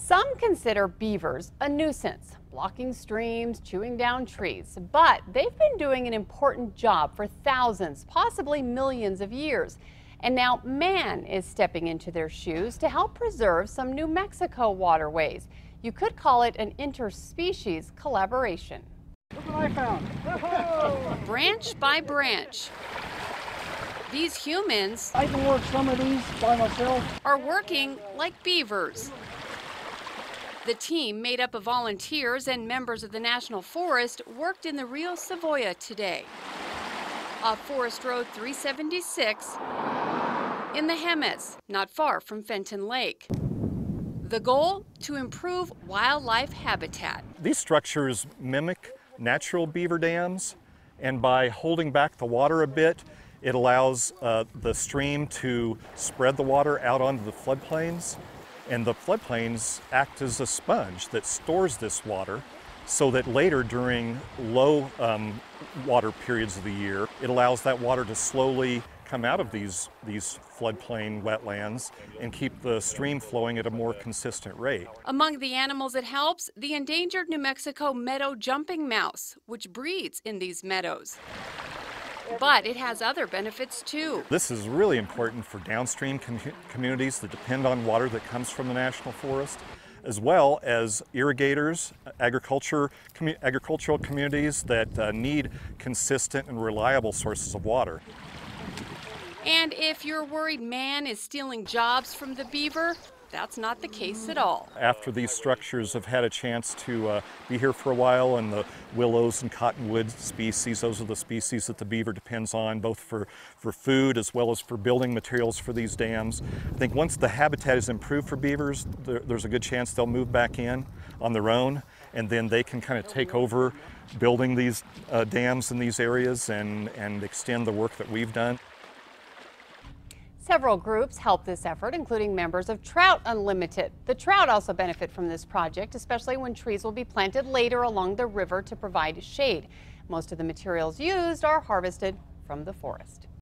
Some consider beavers a nuisance, blocking streams, chewing down trees, but they've been doing an important job for thousands, possibly millions of years. And now man is stepping into their shoes to help preserve some New Mexico waterways. You could call it an interspecies collaboration. Look what I found. Whoa! Branch by branch, these humans I can work some of these by myself. are working like beavers. The team, made up of volunteers and members of the National Forest, worked in the Rio Savoia today, off Forest Road 376 in the Jemez, not far from Fenton Lake. The goal? To improve wildlife habitat. These structures mimic natural beaver dams, and by holding back the water a bit, it allows the stream to spread the water out onto the floodplains. And the floodplains act as a sponge that stores this water so that later during low water periods of the year, it allows that water to slowly come out of these floodplain wetlands and keep the stream flowing at a more consistent rate. Among the animals it helps, the endangered New Mexico meadow jumping mouse, which breeds in these meadows. But it has other benefits too. This is really important for downstream communities that depend on water that comes from the National Forest, as well as irrigators, agricultural communities that need consistent and reliable sources of water. And if you're worried man is stealing jobs from the beaver, that's not the case at all. After these structures have had a chance to be here for a while, and the willows and cottonwood species, those are the species that the beaver depends on, both for food as well as for building materials for these dams. I think once the habitat is improved for beavers, there's a good chance they'll move back in on their own, and then they can kind of take over building these dams in these areas and extend the work that we've done. Several groups help this effort, including members of Trout Unlimited. The trout also benefit from this project, especially when trees will be planted later along the river to provide shade. Most of the materials used are harvested from the forest.